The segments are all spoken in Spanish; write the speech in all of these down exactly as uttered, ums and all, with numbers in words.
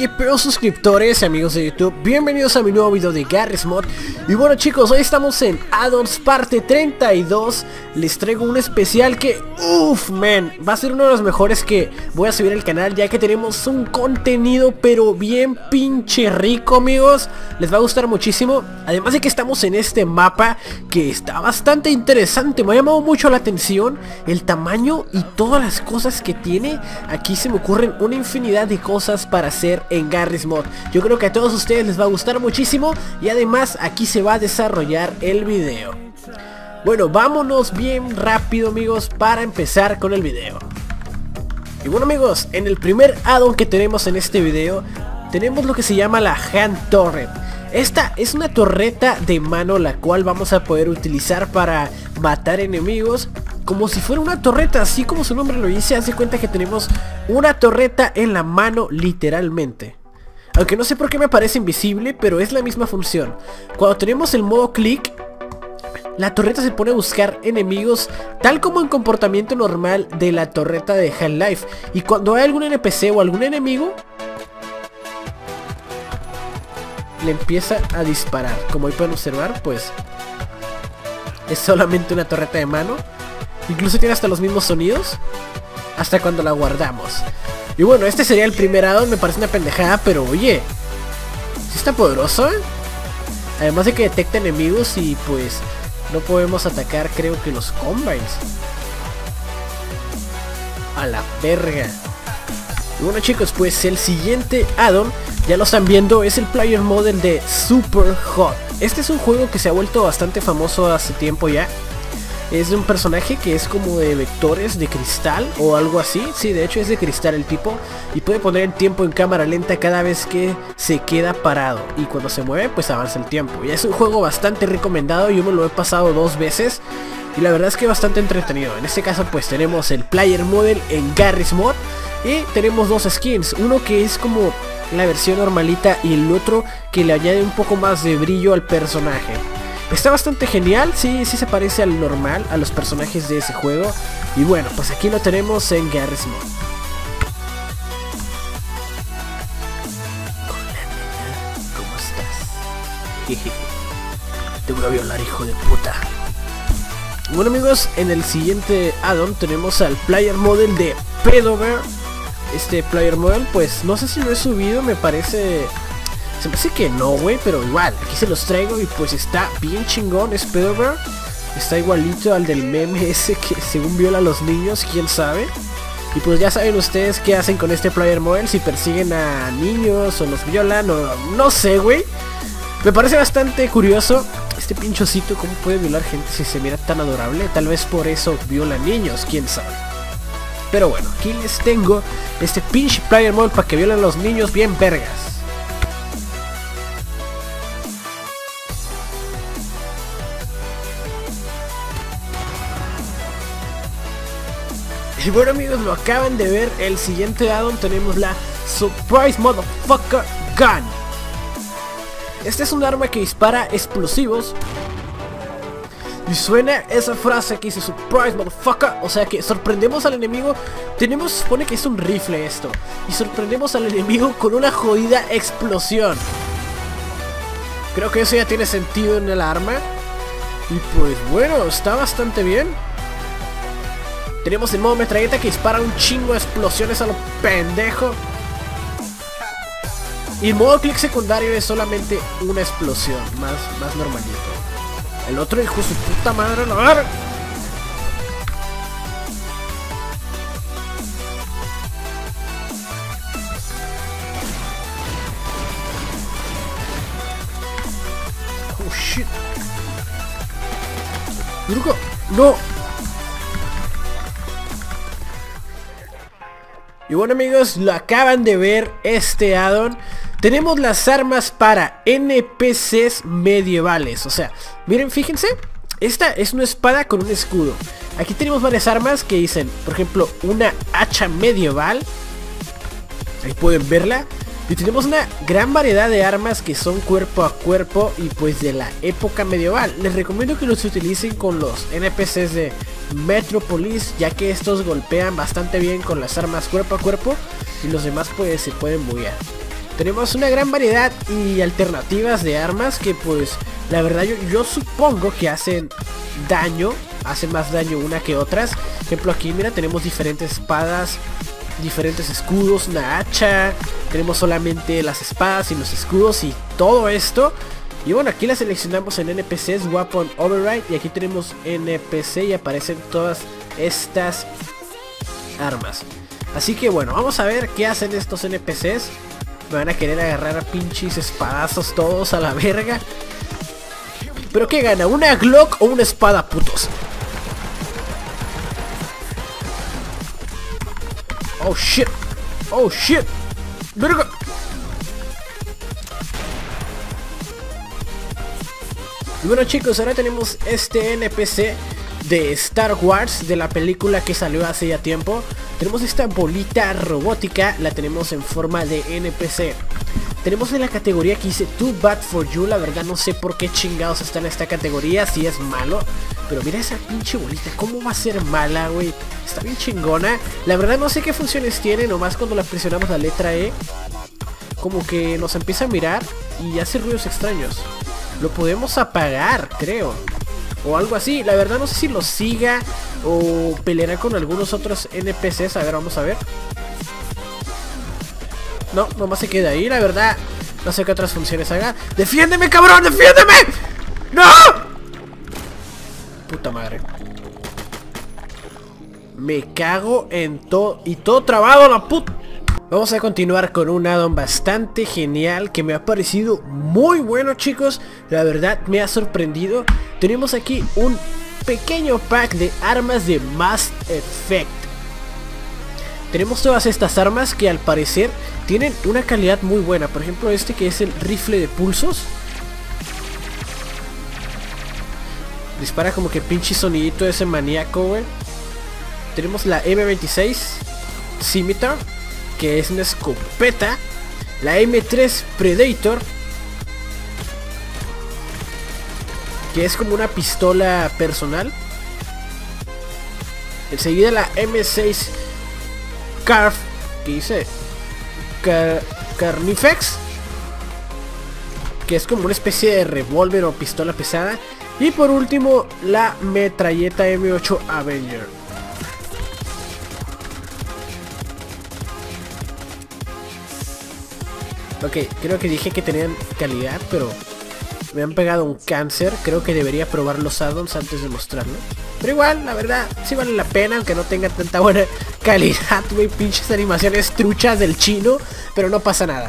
que peor suscriptores y amigos de YouTube, bienvenidos a mi nuevo video de Garry's Mod. Y bueno chicos, hoy estamos en Addons parte treinta y dos. Les traigo un especial que, uff man, va a ser uno de los mejores que voy a subir al canal, ya que tenemos un contenido pero bien pinche rico, amigos. Les va a gustar muchísimo, además de que estamos en este mapa que está bastante interesante. Me ha llamado mucho la atención el tamaño y todas las cosas que tiene. Aquí se me ocurren una infinidad de cosas para hacer en Garry's Mod. Yo creo que a todos ustedes les va a gustar muchísimo y además aquí se va a desarrollar el video. Bueno, vámonos bien rápido amigos para empezar con el video. Y bueno amigos, en el primer addon que tenemos en este video tenemos lo que se llama la Hand Turret. Esta es una torreta de mano la cual vamos a poder utilizar para matar enemigos como si fuera una torreta, así como su nombre lo dice. Haz de cuenta que tenemos una torreta en la mano literalmente. Aunque no sé por qué me parece invisible, pero es la misma función. Cuando tenemos el modo clic, la torreta se pone a buscar enemigos tal como en comportamiento normal de la torreta de Half-Life. Y cuando hay algún N P C o algún enemigo, le empieza a disparar. Como ahí pueden observar, pues es solamente una torreta de mano. Incluso tiene hasta los mismos sonidos hasta cuando la guardamos. Y bueno, este sería el primer addon. Me parece una pendejada, pero oye, sí está poderoso, ¿eh? Además de que detecta enemigos y pues no podemos atacar, creo que los combines. A la verga. Y bueno chicos, pues el siguiente addon, ya lo están viendo, es el Player Model de Super Hot. Este es un juego que se ha vuelto bastante famoso hace tiempo ya. Es de un personaje que es como de vectores de cristal o algo así. Sí, de hecho es de cristal el tipo. Y puede poner el tiempo en cámara lenta cada vez que se queda parado. Y cuando se mueve pues avanza el tiempo. Y es un juego bastante recomendado. Yo me lo he pasado dos veces y la verdad es que bastante entretenido. En este caso pues tenemos el Player Model en Garry's Mod. Y tenemos dos skins. Uno que es como la versión normalita y el otro que le añade un poco más de brillo al personaje. Está bastante genial, sí, sí se parece al normal, a los personajes de ese juego. Y bueno, pues aquí lo tenemos en Garry's Mod. Hola, ¿cómo estás? Te voy a violar, hijo de puta. Bueno amigos, en el siguiente addon tenemos al Player Model de Pedover. Este Player Model, pues no sé si lo he subido, me parece... Se me parece que no, güey, pero igual, aquí se los traigo y pues está bien chingón, es Pedover. Está igualito al del meme ese que según viola a los niños, quién sabe. Y pues ya saben ustedes qué hacen con este Player Model, si persiguen a niños o los violan o no sé, güey. Me parece bastante curioso este pinchocito, cómo puede violar gente si se mira tan adorable. Tal vez por eso viola niños, quién sabe. Pero bueno, aquí les tengo este pinche Player Model para que violen a los niños bien vergas. Y bueno amigos, lo acaban de ver, el siguiente addon tenemos la Surprise Motherfucker Gun. Este es un arma que dispara explosivos. Y suena esa frase que dice Surprise Motherfucker, o sea que sorprendemos al enemigo. Tenemos, supone que es un rifle esto. Y sorprendemos al enemigo con una jodida explosión. Creo que eso ya tiene sentido en el arma. Y pues bueno, está bastante bien. Tenemos el modo metralleta que dispara un chingo de explosiones a lo pendejo. Y el modo clic secundario es solamente una explosión, más, más normalito. El otro hijo de su puta madre, a ver. Oh shit. Drugo, no. Y bueno amigos, lo acaban de ver este addon. Tenemos las armas para N P Cs medievales. O sea, miren, fíjense. Esta es una espada con un escudo. Aquí tenemos varias armas que dicen, por ejemplo, una hacha medieval. Ahí pueden verla. Y tenemos una gran variedad de armas que son cuerpo a cuerpo y pues de la época medieval. Les recomiendo que los utilicen con los N P Cs de Metropolis, ya que estos golpean bastante bien con las armas cuerpo a cuerpo y los demás pues se pueden buguear. tenemos una gran variedad y alternativas de armas que pues la verdad yo, yo supongo que hacen daño, hacen más daño una que otras. Por ejemplo aquí mira, tenemos diferentes espadas, diferentes escudos, una hacha, tenemos solamente las espadas y los escudos y todo esto. Y bueno, aquí la seleccionamos en N P Cs, Weapon Override, y aquí tenemos N P C y aparecen todas estas armas. Así que bueno, vamos a ver qué hacen estos N P Cs. Me van a querer agarrar a pinches espadazos todos a la verga. ¿Pero qué gana? ¿Una Glock o una espada, putos? Oh shit. Oh shit. Verga. Y bueno chicos, ahora tenemos este N P C de Star Wars, de la película que salió hace ya tiempo. Tenemos esta bolita robótica, la tenemos en forma de N P C. Tenemos en la categoría que dice Too Bad For You. La verdad no sé por qué chingados está en esta categoría, si es malo. Pero mira esa pinche bolita, ¿cómo va a ser mala, güey? Está bien chingona. La verdad no sé qué funciones tiene, nomás cuando la presionamos la letra E como que nos empieza a mirar y hace ruidos extraños. Lo podemos apagar, creo, o algo así. La verdad no sé si lo siga o peleará con algunos otros N P Cs. A ver, vamos a ver. No, nomás se queda ahí, la verdad. No sé qué otras funciones haga. ¡Defiéndeme, cabrón! ¡Defiéndeme! ¡No! Puta madre. Me cago en todo. Y todo trabado, la puta. Vamos a continuar con un addon bastante genial que me ha parecido muy bueno, chicos. La verdad me ha sorprendido. Tenemos aquí un pequeño pack de armas de Mass Effect. Tenemos todas estas armas que al parecer tienen una calidad muy buena. Por ejemplo este que es el rifle de pulsos. Dispara como que pinche sonidito de ese maníaco, güey. Tenemos la M veintiséis Scimitar, que es una escopeta. La M tres Predator, que es como una pistola personal. Enseguida la M seis Carf, que dice Car Carnifex, que es como una especie de revólver o pistola pesada. Y por último la metralleta M ocho Avenger. Ok, creo que dije que tenían calidad, pero me han pegado un cáncer. Creo que debería probar los addons antes de mostrarlo. Pero igual, la verdad, sí vale la pena, aunque no tenga tanta buena calidad, güey. Pinches animaciones truchas del chino, pero no pasa nada.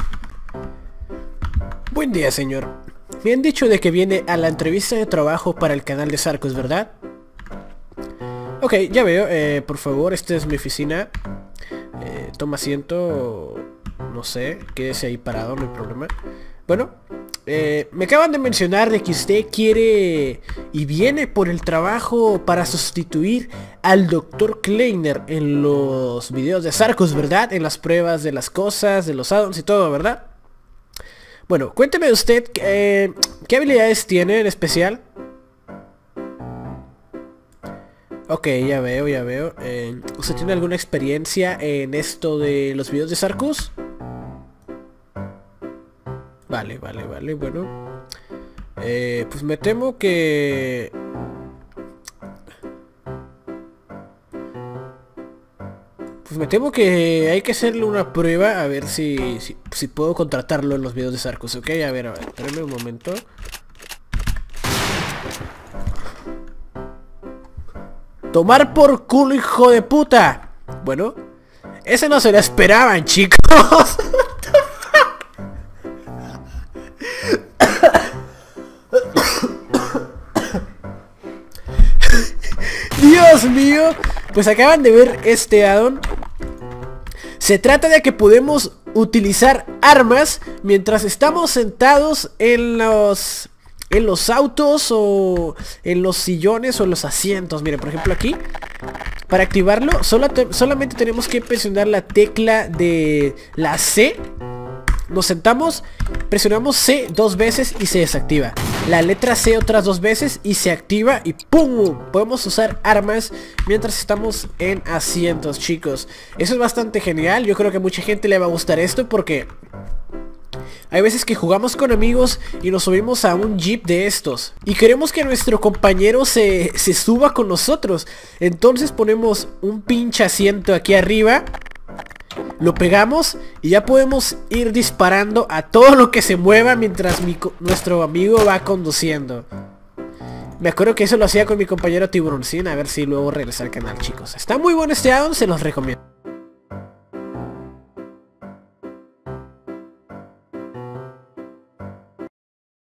Buen día, señor. Me han dicho de que viene a la entrevista de trabajo para el canal de Sarcos, ¿verdad? Ok, ya veo. Eh, por favor, esta es mi oficina. Eh, toma asiento. No sé, quédese ahí parado, no hay problema. Bueno, eh, me acaban de mencionar de que usted quiere y viene por el trabajo para sustituir al doctor Kleiner en los videos de Sarcos, ¿verdad? En las pruebas de las cosas, de los addons y todo, ¿verdad? Bueno, cuénteme usted, eh, ¿qué habilidades tiene en especial? Ok, ya veo, ya veo. Eh, ¿Usted tiene alguna experiencia en esto de los videos de Sarcos? Vale, vale, vale, bueno. Eh, pues me temo que... Pues me temo que hay que hacerle una prueba a ver si, si, si puedo contratarlo en los videos de Sarcos, ok. A ver, a ver, espérame un momento. Tomar por culo, hijo de puta. Bueno, ese no se lo esperaban, chicos. Dios mío. Pues acaban de ver este addon. Se trata de que podemos utilizar armas mientras estamos sentados en los en los autos o en los sillones o en los asientos. Miren, por ejemplo aquí, para activarlo solo te, solamente tenemos que presionar la tecla de la C. Nos sentamos, presionamos C dos veces y se desactiva. la letra C otras dos veces y se activa y ¡pum! Podemos usar armas mientras estamos en asientos, chicos. Eso es bastante genial. Yo creo que a mucha gente le va a gustar esto porque hay veces que jugamos con amigos y nos subimos a un jeep de estos y queremos que nuestro compañero se, se suba con nosotros. Entonces ponemos un pinche asiento aquí arriba, lo pegamos y ya podemos ir disparando a todo lo que se mueva mientras mi, nuestro amigo va conduciendo. Me acuerdo que eso lo hacía con mi compañero Tiburoncín. A ver si luego regresa al canal, chicos. Está muy bueno este addon, se los recomiendo.